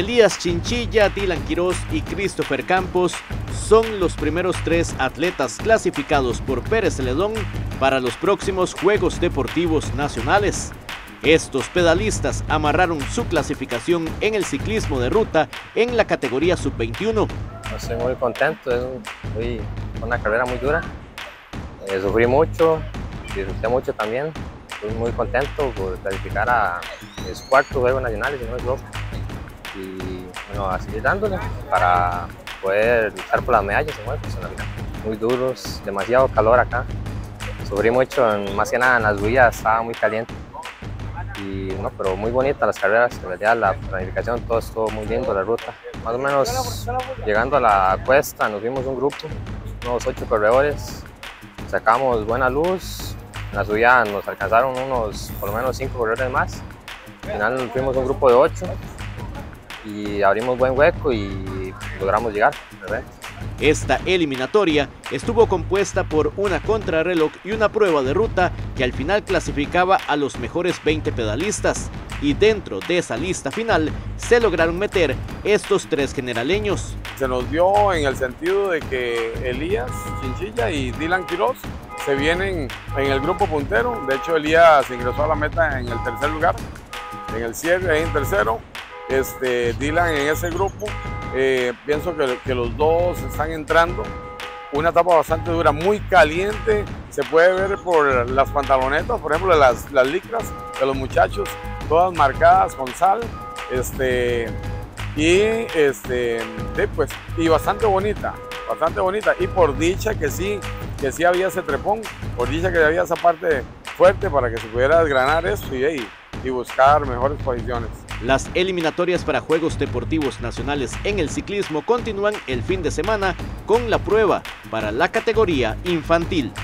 Elías Chinchilla, Dylan Quiroz y Christopher Campos son los primeros 3 atletas clasificados por Pérez Celedón para los próximos Juegos Deportivos Nacionales. Estos pedalistas amarraron su clasificación en el ciclismo de ruta en la categoría sub-21. Estoy muy contento, es una carrera muy dura. Sufrí mucho, disfruté mucho también. Estoy muy contento por clasificar a los 4 Juegos Nacionales, si no me equivoco. Y bueno, a seguir dándole para poder luchar por las medallas en la final. Muy duros, demasiado calor acá. Sufrí mucho, más que nada en las huellas, estaba muy caliente. Y no, pero muy bonitas las carreras, en realidad la planificación, todo estuvo muy lindo, la ruta. Más o menos llegando a la cuesta nos vimos un grupo, unos 8 corredores, sacamos buena luz, en la subida nos alcanzaron por lo menos 5 corredores más. Al final nos fuimos un grupo de 8 y abrimos buen hueco y logramos llegar, ¿verdad? Esta eliminatoria estuvo compuesta por una contrarreloj y una prueba de ruta que al final clasificaba a los mejores 20 pedalistas, y dentro de esa lista final se lograron meter estos 3 generaleños. Se nos dio en el sentido de que Elías Chinchilla y Dylan Quiroz se vienen en el grupo puntero. De hecho, Elías ingresó a la meta en el 3er lugar, en el cierre ahí en tercero. Dylan en ese grupo. Pienso que los dos están entrando. Una etapa bastante dura, muy caliente. Se puede ver por las pantalonetas, por ejemplo, las licras de los muchachos, todas marcadas con sal. Y bastante bonita. Y por dicha que sí había ese trepón, por dicha que había esa parte fuerte para que se pudiera desgranar eso y buscar mejores posiciones. Las eliminatorias para Juegos Deportivos Nacionales en el ciclismo continúan el fin de semana con la prueba para la categoría infantil.